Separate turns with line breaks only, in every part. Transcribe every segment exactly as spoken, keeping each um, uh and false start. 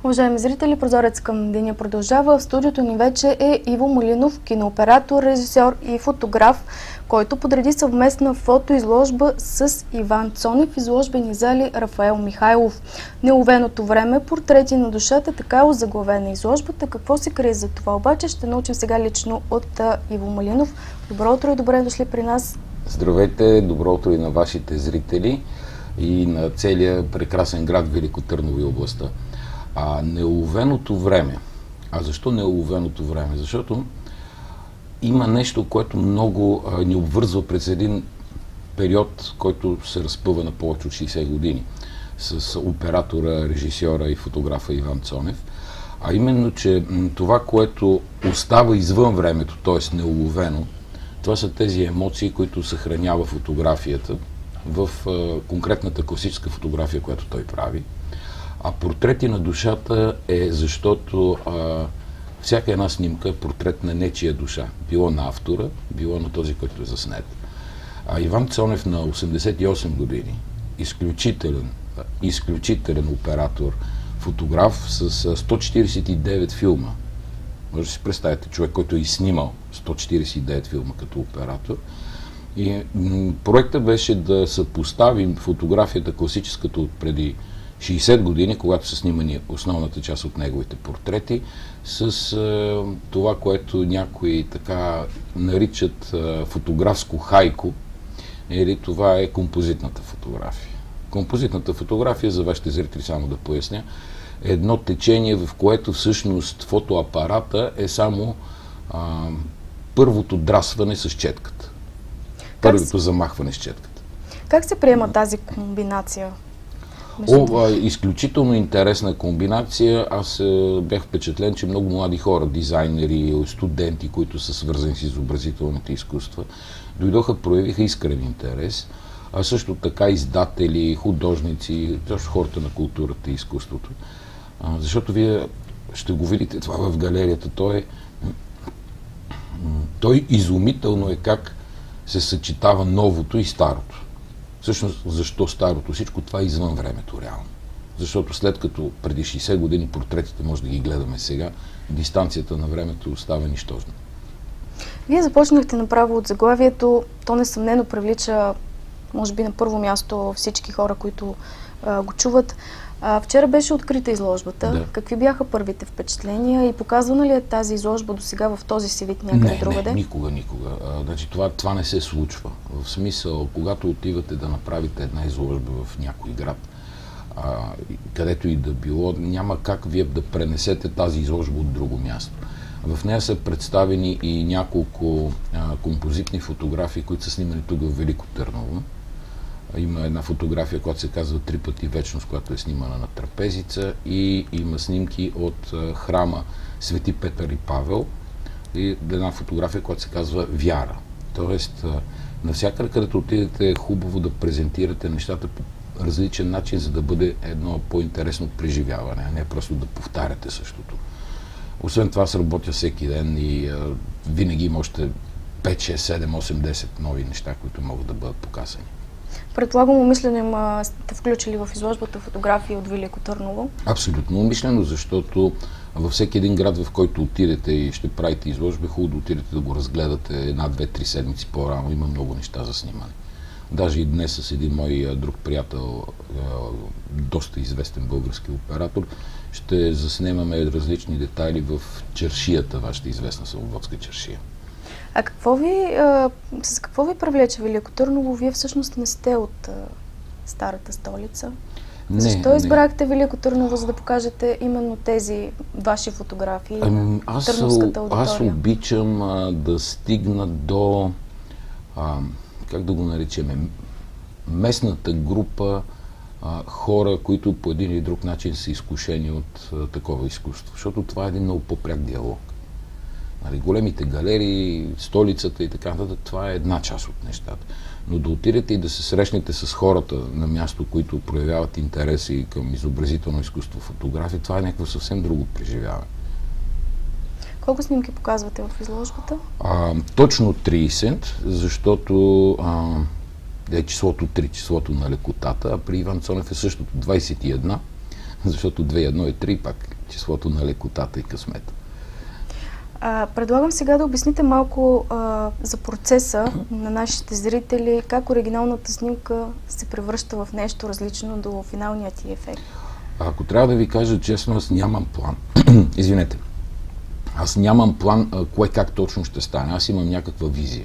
Уважаеми зрители, Прозорец към деня продължава. В студиото ни вече е Иво Малинов, кинооператор, режисьор и фотограф, който подреди съвместна фотоизложба с Иван Цонев, изложбени зали Рафаел Михайлов. Неуловеното време, портрети на душата, така е озаглавена изложбата. Какво се крие за това обаче, ще научим сега лично от Иво Малинов. Добро утро и добре дошли при нас.
Здравейте, добро утро и на вашите зрители и на целия прекрасен град Велико Търново и областта. А неуловеното време. А защо неуловеното време? Защото има нещо, което много а, ни обвързва през един период, който се разпъва на повече от шейсет години с оператора, режисьора и фотографа Иван Цонев. А именно, че това, което остава извън времето, т.е. неуловено, това са тези емоции, които съхранява фотографията в а, конкретната класическа фотография, която той прави. А портрети на душата е защото а, всяка една снимка е портрет на нечия душа. Било на автора, било на този, който е заснет. А Иван Цонев на осемдесет и осем години, изключителен, изключителен оператор, фотограф с сто четиридесет и девет филма. Може да си представите човек, който е снимал сто четиридесет и девет филма като оператор. И проектът беше да съпоставим фотографията класическата от преди шейсет години, когато са снимани основната част от неговите портрети, с е, това, което някои така наричат е, фотографско хайко, или това е композитната фотография. Композитната фотография, за вашите зрители само да поясня, е едно течение, в което всъщност фотоапарата е само а, първото драсване с четката. Първото се... замахване с четката.
Как се приема тази комбинация?
О, а, изключително интересна комбинация. Аз а, бях впечатлен, че много млади хора, дизайнери, студенти, които са свързани с изобразителните изкуства, дойдоха, проявиха искрен интерес, а също така издатели, художници, също хората на културата и изкуството. А, защото вие ще го видите това в галерията. Той е, той изумително е как се съчетава новото и старото. Всъщност, защо старото? Всичко това е извън времето, реално. Защото след като преди шейсет години портретите може да ги гледаме сега, дистанцията на времето остава нищожна.
Вие започнахте направо от заглавието. То несъмнено привлича, може би на първо място, всички хора, които а, го чуват. А, вчера беше открита изложбата. Да. Какви бяха първите впечатления и показвана ли е тази изложба до сега в този си вид някъде другаде?
Не, никога, никога. А, значи, това, това не се случва. В смисъл, когато отивате да направите една изложба в някой град, а, където и да било, няма как вие да пренесете тази изложба от друго място. В нея са представени и няколко а, композитни фотографии, които са снимани тук в Велико Търново. Има една фотография, която се казва Три пъти вечност, която е снимана на трапезица, и има снимки от а, храма Свети Петър и Павел, и една фотография, която се казва Вяра. Тоест, а, навсякъде, където отидете, е хубаво да презентирате нещата по различен начин, за да бъде едно по-интересно преживяване, а не просто да повтаряте същото. Освен това, аз работя всеки ден и а, винаги има още пет, шест, седем, осем, десет нови неща, които могат да бъдат показани.
Предполагам, умишлено сте включили в изложбата фотографии от Велико Търново?
Абсолютно умишлено, защото във всеки един град, в който отидете и ще правите изложба, хубаво да отидете да го разгледате една, две, три седмици по-рано. Има много неща за снимане. Даже и днес с един мой друг приятел, доста известен български оператор, ще заснемаме различни детайли в чаршията, вашата известна Слободска чаршия.
А какво ви, а, с какво ви привлече Велико Търново? Вие всъщност не сте от а, старата столица.
Не,
Защо избрахте
не.
Велико Търново, за да покажете именно тези ваши фотографии
ами,
в търновската аудитория?
Аз обичам а, да стигна до, а, как да го наречем, местната група а, хора, които по един или друг начин са изкушени от а, такова изкуство. Защото това е един много по-пряк диалог. Нали, големите галерии, столицата и така нататък, това е една част от нещата. Но да отидете и да се срещнете с хората на място, които проявяват интереси към изобразително изкуство, фотография, това е някакво съвсем друго преживяване.
Колко снимки показвате в изложбата?
А, точно трийсет, защото а, е числото три, числото на лекотата, а при Иван Цонев е същото двайсет и едно, защото две и едно е три, пак числото на лекотата и късмета.
А, предлагам сега да обясните малко а, за процеса на нашите зрители, как оригиналната снимка се превръща в нещо различно до финалния ти ефект.
Ако трябва да ви кажа честно, аз нямам план. Извинете. Аз нямам план а, кое как точно ще стане. Аз имам някаква визия.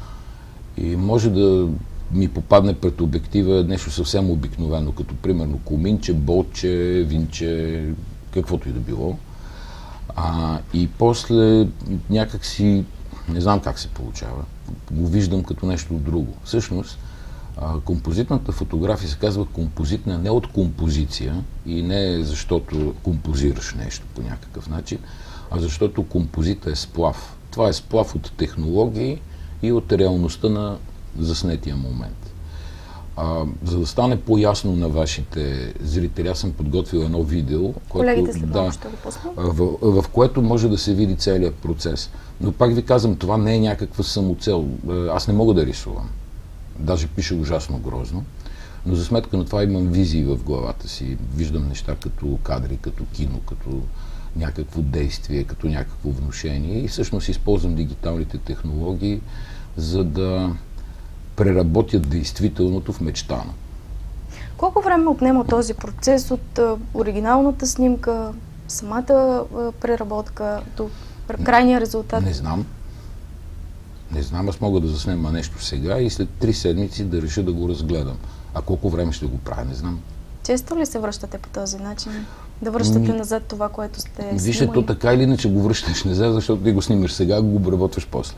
И може да ми попадне пред обектива нещо съвсем обикновено, като примерно коминче, болче, винче, каквото и да било. А, и после някак си, не знам как се получава, го виждам като нещо друго. Всъщност, а, композитната фотография се казва композитна не от композиция и не защото композираш нещо по някакъв начин, а защото композита е сплав. Това е сплав от технологии и от реалността на заснетия момент. А, за да стане по-ясно на вашите зрители, аз съм подготвил едно видео, което, да, в, в което може да се види целият процес. Но пак ви казвам, това не е някаква самоцел. Аз не мога да рисувам. Даже пиша ужасно грозно. Но за сметка на това имам визии в главата си. Виждам неща като кадри, като кино, като някакво действие, като някакво внушение. И всъщност използвам дигиталните технологии, за да преработят действителното в мечтано.
Колко време отнема този процес от а, оригиналната снимка, самата а, преработка до крайния резултат?
Не знам. Не знам, аз мога да заснема нещо сега и след три седмици да реша да го разгледам. А колко време ще го правя, не знам.
Често ли се връщате по този начин? Да връщате Ми... назад това, което сте снимали?
Вижте, то така или иначе го връщаш назад, защото ти го снимаш сега, го обработваш после.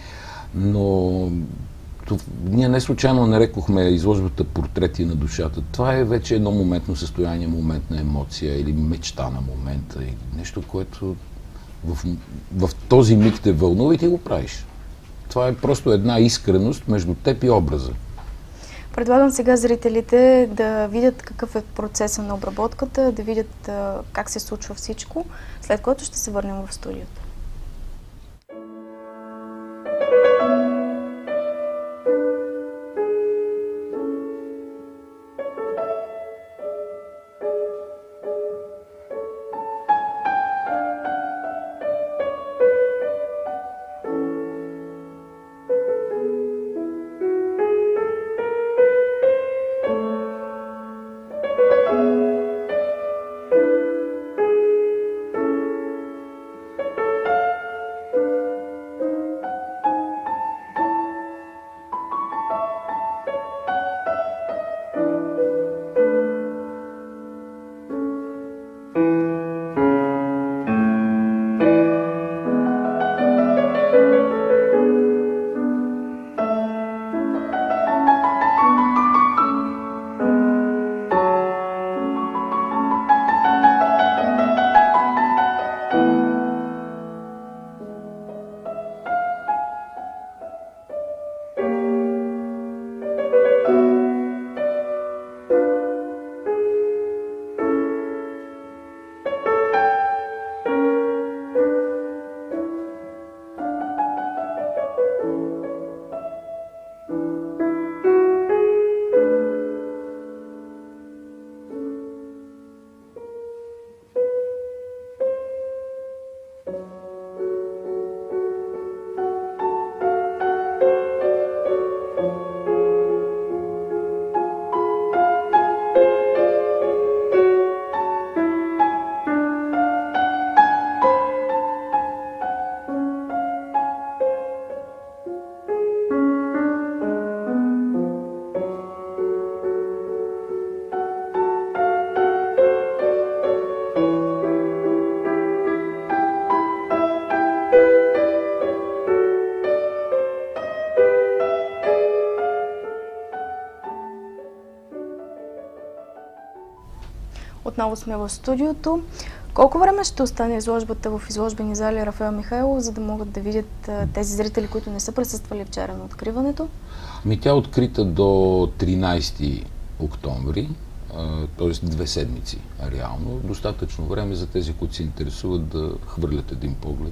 Но ние не случайно нарекохме изложбата портрети на душата. Това е вече едно моментно състояние, моментна емоция или мечта на момента. Или нещо, което в, в този миг те вълнува и ти го правиш. Това е просто една искреност между теб и образа.
Предлагам сега зрителите да видят какъв е процесът на обработката, да видят а, как се случва всичко, след което ще се върнем в студиото. Отново сме в студиото. Колко време ще остане изложбата в изложбени зали Рафаел Михайлов, за да могат да видят тези зрители, които не са присъствали вчера на откриването?
Ми тя е открита до тринайсети октомври, т.е. две седмици реално. Достатъчно време за тези, които се интересуват, да хвърлят един поглед.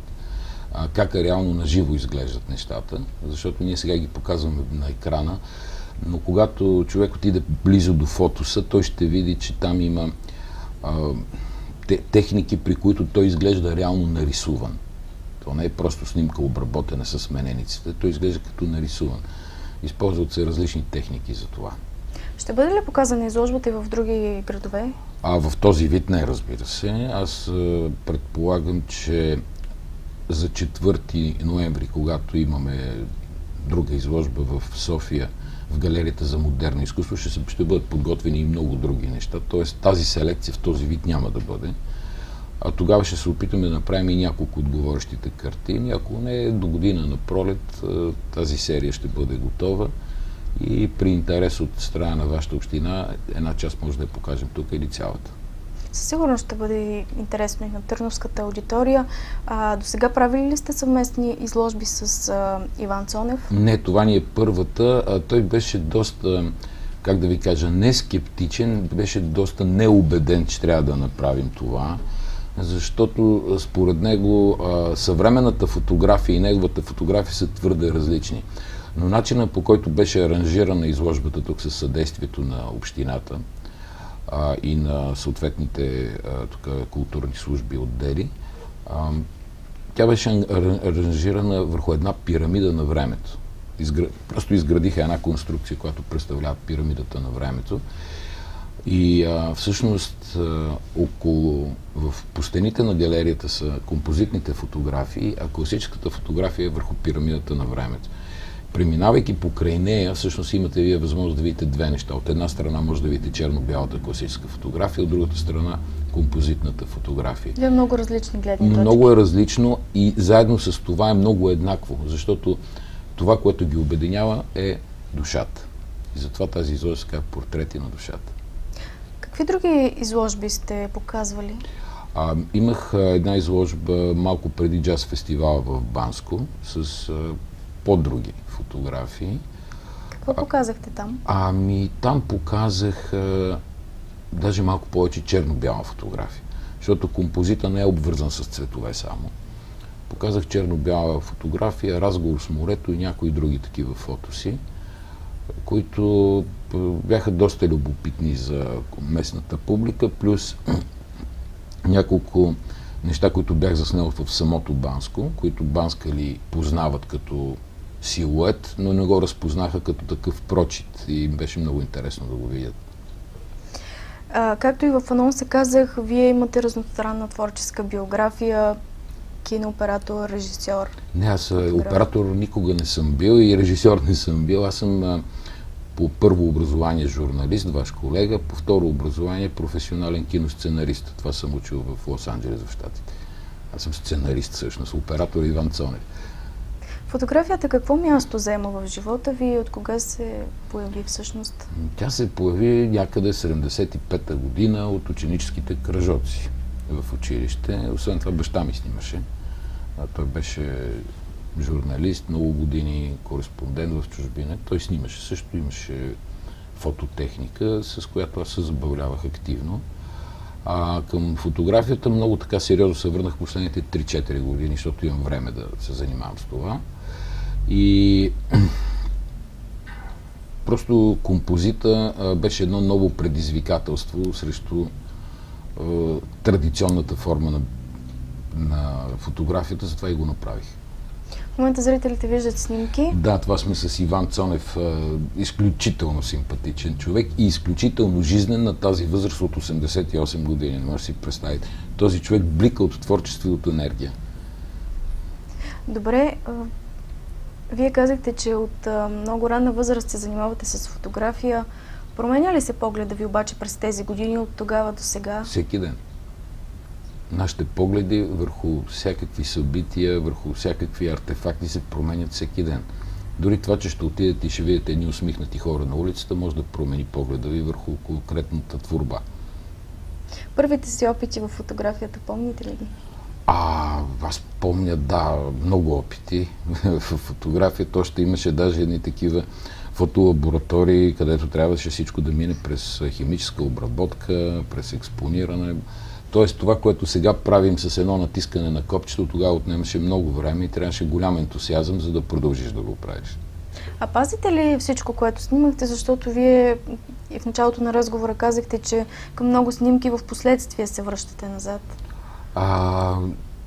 Как е реално на живо изглеждат нещата, защото ние сега ги показваме на екрана, но когато човек отиде близо до фотоса, той ще види, че там има а, те, техники, при които той изглежда реално нарисуван. То не е просто снимка обработена с сменениците, той изглежда като нарисуван. Използват се различни техники за това.
Ще бъде ли показана изложбата и в други градове?
А в този вид не, разбира се. Аз а, предполагам, че за четвърти ноември, когато имаме друга изложба в София, в Галерията за модерно изкуство, ще, се, ще бъдат подготвени и много други неща. Тоест тази селекция в този вид няма да бъде. А тогава ще се опитаме да направим и няколко отговорящите картини. Ако не до година на пролет, тази серия ще бъде готова. И при интерес от страна на вашата община, една част може да я покажем тук или цялата.
Със сигурност ще бъде интересно и на Търновската аудитория. А, до сега правили ли сте съвместни изложби с а, Иван Цонев?
Не, това ни е първата. А, той беше доста, как да ви кажа, не скептичен, беше доста неубеден, че трябва да направим това. Защото според него а, съвременната фотография и неговата фотография са твърде различни. Но начинът, по който беше аранжирана изложбата тук със съдействието на общината а, и на съответните а, тук, културни служби отдели, а, тя беше аранжирана върху една пирамида на времето. Изгр... Просто изградиха една конструкция, която представлява пирамидата на времето. И а, всъщност а, около, в по стените на галерията са композитните фотографии, а класическата фотография е върху пирамидата на времето. Преминавайки покрай нея, всъщност имате вие възможност да видите две неща. От една страна може да видите черно-бялата класическа фотография, от другата страна композитната фотография.
Две много различни гледни точки.
Много е различно и заедно с това е много еднакво, защото това, което ги обединява, е душата. И затова тази изложба се казва Портрети на душата.
Какви други изложби сте показвали?
А, имах а, една изложба малко преди джаз фестивала в Банско с а, по-други фотографии.
Какво а, показахте там?
Ами там показах а, даже малко повече черно-бяла фотография, защото композита не е обвързан с цветове само. Показах черно-бяла фотография, разговор с морето и някои други такива фотоси, които бяха доста любопитни за местната публика, плюс няколко неща, които бях заснел в самото Банско, които банскали познават като силует, но не го разпознаха като такъв прочит и им беше много интересно да го видят.
А, както и в анонса казах, вие имате разностранна творческа биография, кинооператор, режисьор.
Не, аз фотограф. Оператор никога не съм бил и режисьор не съм бил. Аз съм а, по първо образование журналист, ваш колега, по второ образование професионален киносценарист. Това съм учил в Лос-Анджелес, в Щатите. Аз съм сценарист всъщност, оператор Иван Цонев.
Фотографията какво място заема в живота ви и от кога се появи всъщност?
Тя се появи някъде седемдесет и пета година от ученическите кръжоци в училище. Освен това баща ми снимаше. А той беше журналист, много години кореспондент в чужбина. Той снимаше също, имаше фототехника, с която аз се забавлявах активно. А към фотографията много така сериозно се върнах последните три-четири години, защото имам време да се занимавам с това. И просто композита а, беше едно ново предизвикателство срещу а, традиционната форма на, на фотографията, затова и го направих.
В момента зрителите виждат снимки.
Да, това сме с Иван Цонев, изключително симпатичен човек и изключително жизнен на тази възраст от осемдесет и осем години. Не може да си представите. Този човек блика от творчество и от енергия.
Добре, вие казахте, че от много ранна възраст се занимавате с фотография. Променя ли се погледа ви обаче през тези години от тогава до сега?
Всеки ден. Нашите погледи върху всякакви събития, върху всякакви артефакти се променят всеки ден. Дори това, че ще отидете и ще видите едни усмихнати хора на улицата, може да промени погледа ви върху конкретната творба.
Първите си опити в фотографията, помните ли ги?
А, аз помня, да, много опити в фотографията. Още имаше даже едни такива фотолаборатории, където трябваше всичко да мине през химическа обработка, през експониране. Тоест това, което сега правим с едно натискане на копчето, тогава отнемаше много време и трябваше голям ентусиазъм, за да продължиш да го правиш.
А пазите ли всичко, което снимахте, защото вие и в началото на разговора казахте, че към много снимки в последствие се връщате назад?
А,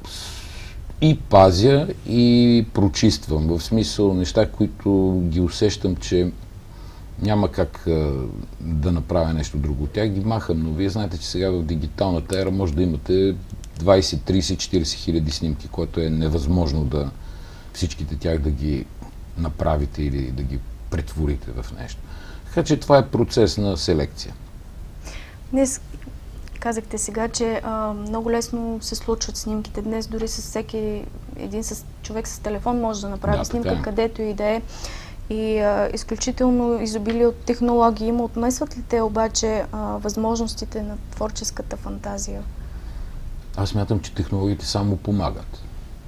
и пазя, и прочиствам. В смисъл неща, които ги усещам, че няма как а, да направя нещо друго. Тях ги махам, но вие знаете, че сега в дигиталната ера може да имате двайсет, трийсет, четирийсет хиляди снимки, което е невъзможно да всичките тях да ги направите или да ги претворите в нещо. Така че това е процес на селекция.
Днес казахте сега, че а, много лесно се случват снимките. Днес дори с всеки един с, човек с телефон може да направи
да,
снимка
е.
където и да е. И а, изключително изобилие от технологии има. Отмесват ли те обаче а, възможностите на творческата фантазия?
Аз смятам, че технологиите само помагат.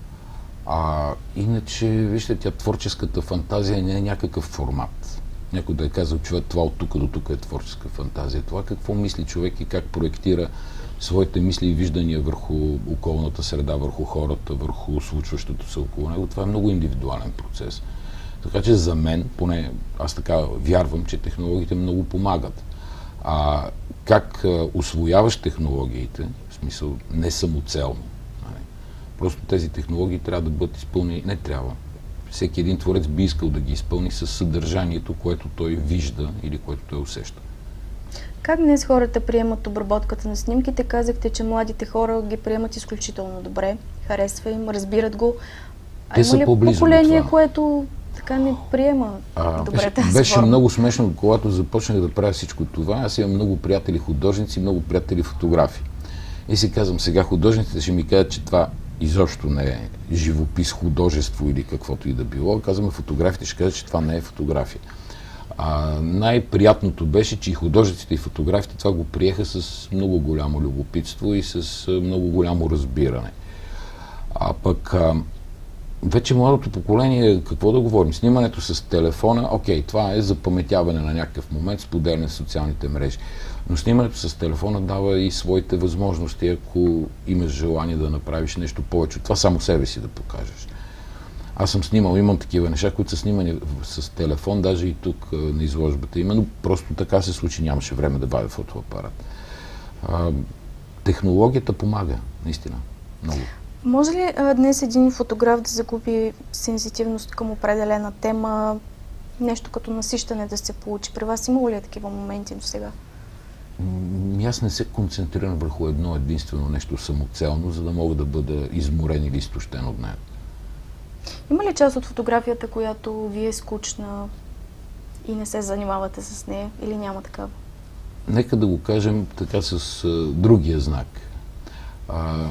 А иначе, вижте, тя творческата фантазия не е някакъв формат. Някой да е казал, човек, това от тук до тук е творческа фантазия. Това какво мисли човек и как проектира своите мисли и виждания върху околната среда, върху хората, върху случващото се около него, това е много индивидуален процес. Така че за мен, поне аз така вярвам, че технологиите много помагат. А как усвояваш технологиите, в смисъл не самоцелно, просто тези технологии трябва да бъдат изпълнени, не трябва. Всеки един творец би искал да ги изпълни с съдържанието, което той вижда или което той усеща.
Как днес хората приемат обработката на снимките? Казахте, че младите хора ги приемат изключително добре, харесва им, разбират го. А
Те
има
са
ли
по-близо
поколение,
до това,
което така не приема
а,
добре
беше,
тази
беше
форма?
много смешно, когато започнах да правя всичко това. Аз имам много приятели художници, много приятели фотографи. И си казвам, сега художниците ще ми кажат, че това изобщо не е живопис, художество или каквото и да било. Казваме, фотографите ще кажат, че това не е фотография. А, най-приятното беше, че и художниците и фотографите това го приеха с много голямо любопитство и с много голямо разбиране. А пък а, вече младото поколение, какво да говорим? Снимането с телефона, окей, това е запаметяване на някакъв момент, споделяне в социалните мрежи. Но снимането с телефона дава и своите възможности, ако имаш желание да направиш нещо повече. Това само себе си да покажеш. Аз съм снимал, имам такива неща, които са снимани с телефон, даже и тук на изложбата. Именно просто така се случи, нямаше време да вадя фотоапарат. А, технологията помага, наистина, много.
Може ли а, днес един фотограф да загуби сензитивност към определена тема, нещо като насищане да се получи? При вас имало ли е такива моменти до сега?
Аз не се концентрирам върху едно единствено нещо самоцелно, за да мога да бъда изморен или изтощен от нея.
Има ли част от фотографията, която ви е скучна и не се занимавате с нея, или няма такава?
Нека да го кажем така с а, другия знак. А,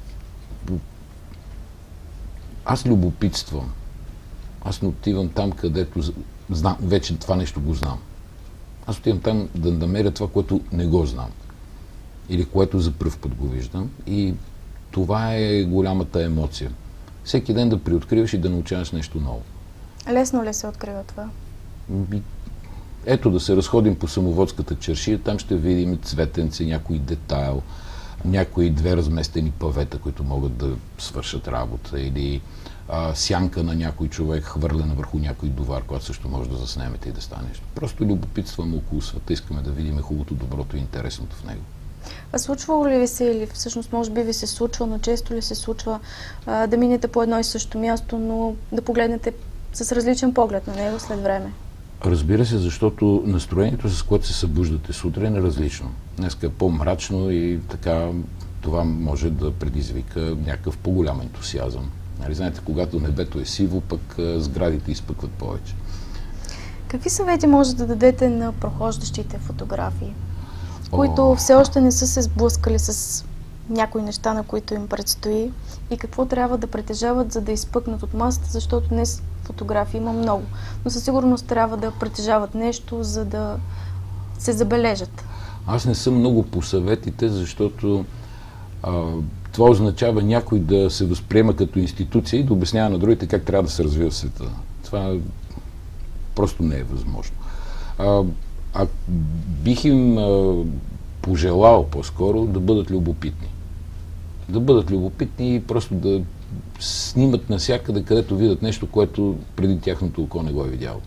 аз любопитствам. Аз не отивам там, където знам, вече това нещо го знам. Аз отивам там да намеря това, което не го знам. Или което за пръв път го виждам. И това е голямата емоция. Всеки ден да приоткриваш и да научаваш нещо ново.
Лесно ли се открива това?
Ето да се разходим по Самоводската чаршия, там ще видим цветенци, някой детайл, някои две разместени павета, които могат да свършат работа, или а, сянка на някой човек, хвърлена върху някой довар, който също може да заснемете и да стане нещо. Просто любопитстваме около света, искаме да видим хубавото, доброто и интересното в него.
А случвало ли ви се, или всъщност може би ви се случва, но често ли се случва а, да минете по едно и също място, но да погледнете с различен поглед на него след време?
Разбира се, защото настроението, с което се събуждате сутрин, е различно. Днеска е по-мрачно и така това може да предизвика някакъв по-голям ентусиазъм. Нали, знаете, когато небето е сиво, пък сградите изпъкват повече. Какви
съвети може да дадете на прохождащите фотографии, които все още не са се сблъскали с някои неща, на които им предстои, и какво трябва да притежават, за да изпъкнат от масата, защото днес фотографии има много, но със сигурност трябва да притежават нещо, за да се забележат?
Аз не съм много по съветите, защото а, това означава някой да се възприема като институция и да обяснява на другите как трябва да се развива света. Това просто не е възможно. А, а бих им а, пожелал по-скоро да бъдат любопитни. Да бъдат любопитни и просто да снимат навсякъде, където видят нещо, което преди тяхното око не го е видяло.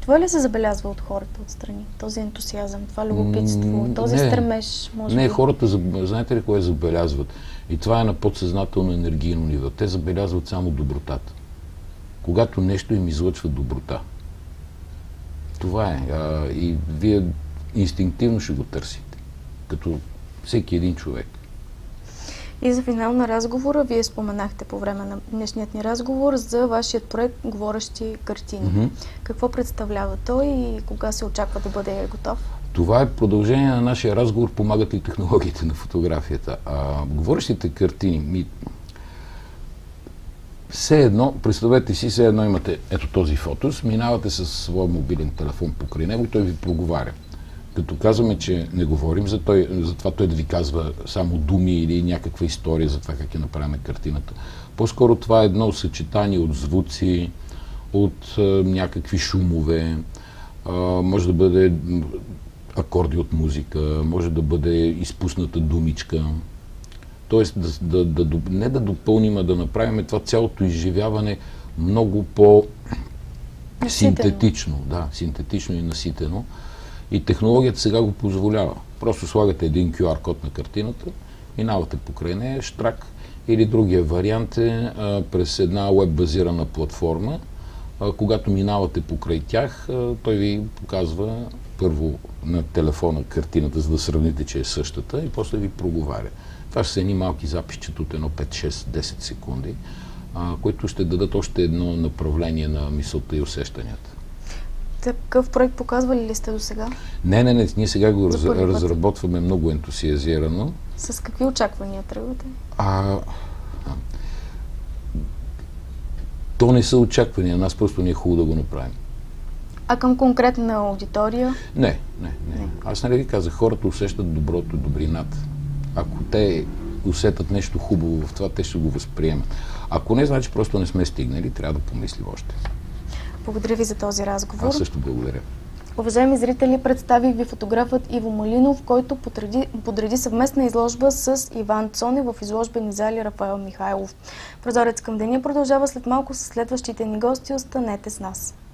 Това ли се забелязва от хората отстрани? Този ентусиазъм, това любопитство, този
не,
стремеж, може
Не,
би?
хората, знаете ли кое забелязват? И това е на подсъзнателно енергийно ниво. Те забелязват само добротата. Когато нещо им излъчва доброта. Това е. А, и вие инстинктивно ще го търсите. Като всеки един човек.
И за финал на разговора, вие споменахте по време на днешният ни разговор за вашият проект Говорещи картини. Mm-hmm. Какво представлява той и кога се очаква да бъде готов?
Това е продължение на нашия разговор, помагат ли технологиите на фотографията. А, говорещите картини, ми... все едно, представете си, все едно имате ето този фотос, минавате с своя мобилен телефон покрай него и той ви проговаря. Като казваме, че не говорим за, той, за това той да ви казва само думи или някаква история за това как е направена картината. По-скоро това е едно съчетание от звуци, от а, някакви шумове, а, може да бъде акорди от музика, може да бъде изпусната думичка. Тоест да, да, да, не да допълним, а да направим това цялото изживяване много по-синтетично. Да, синтетично и наситено. И технологията сега го позволява. Просто слагате един кю ар код на картината, минавате покрай нея, штрак, или другия вариант е а, през една веб-базирана платформа. А, когато минавате покрай тях, а, той ви показва първо на телефона картината, за да сравните, че е същата, и после ви проговаря. Това ще са едни малки записчета от едно пет, шест, десет секунди, а, които ще дадат още едно направление на мисълта и усещанията.
Такъв проект показвали ли сте до сега?
Не, не, не. Ние сега го раз, разработваме много ентусиазирано.
С какви очаквания тръгвате?
А, то не са очаквания. Нас просто не е хубаво да го направим.
А към конкретна аудитория?
Не, не, не. не. Аз нали ви казах, хората усещат доброто и добрината. Ако те усетят нещо хубаво в това, те ще го възприемат. Ако не, значи просто не сме стигнали, трябва да помислим още.
Благодаря ви за този разговор.
Аз също благодаря.
Уважаеми зрители, представих ви фотографът Иво Малинов, който подреди, подреди съвместна изложба с Иван Цонев в изложбени зали Рафаел Михайлов. Прозорец към деня продължава след малко с следващите ни гости. Останете с нас.